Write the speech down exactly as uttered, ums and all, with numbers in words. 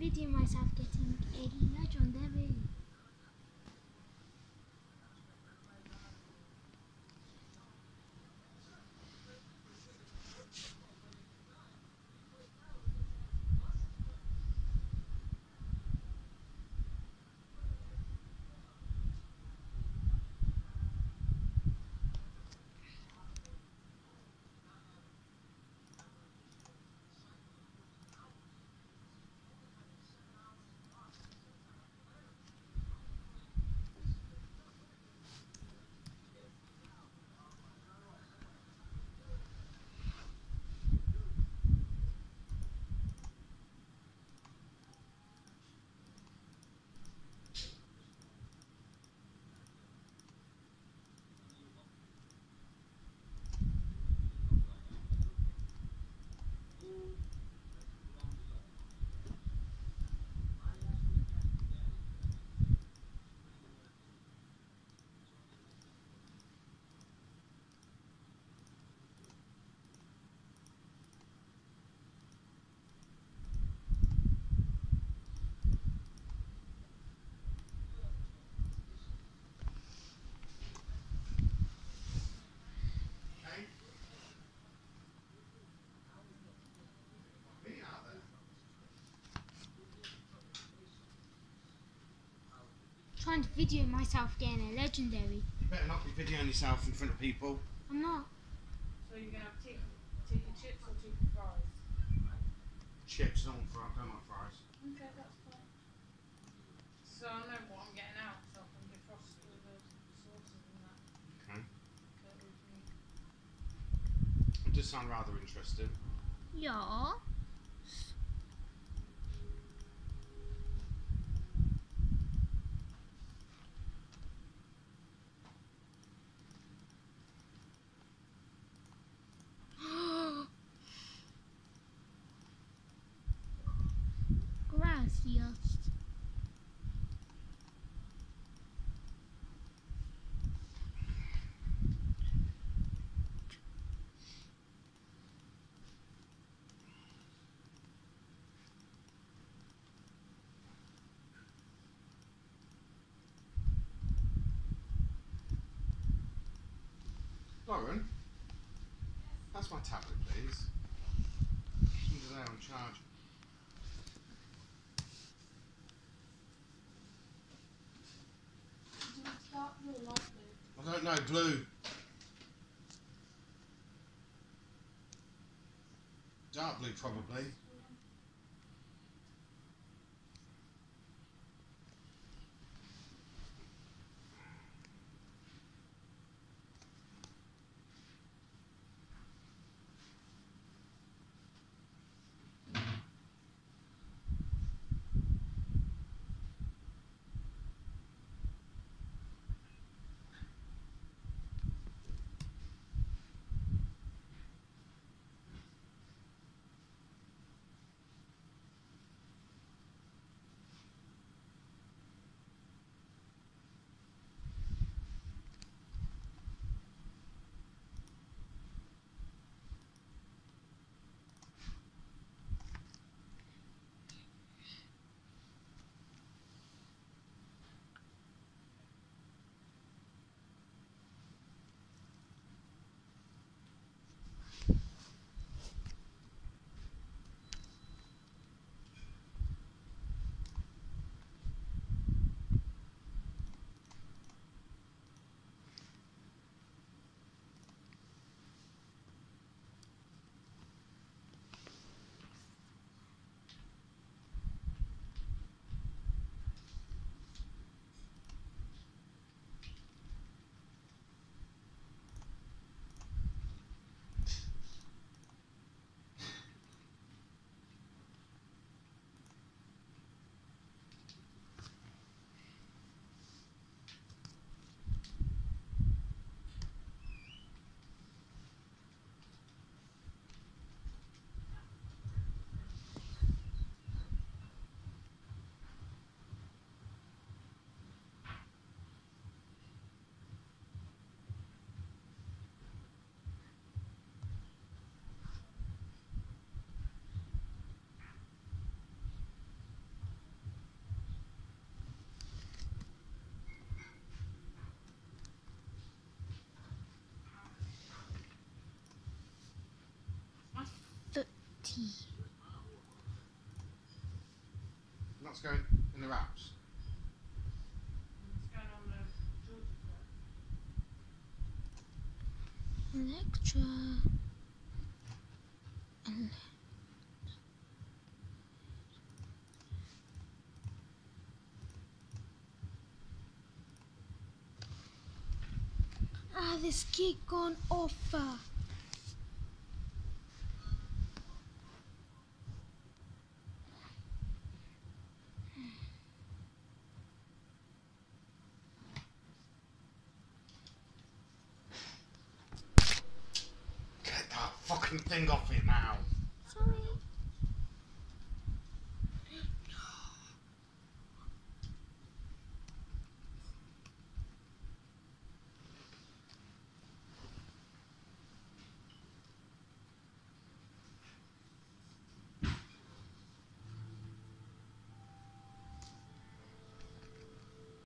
video myself getting a legendary. Trying to video myself getting a legendary. You better not be videoing yourself in front of people. I'm not. So you're going to have chicken, chicken chips or chicken fries? Chips, don't want fries, don't like fries. Okay, that's fine. So I know what I'm getting out, so I can defrost all the sauces and that. Okay. Okay, with me. It does sound rather interesting. Yeah. Gracias. Lauren, that's my tablet, please. It's under there on charge. Do you want dark blue or light blue? I don't know, blue. Dark blue, probably. tea. That's going in the wraps. It's going on the George's one. Electra. And ah, this cake gone off. uh. Get that fucking thing off it now.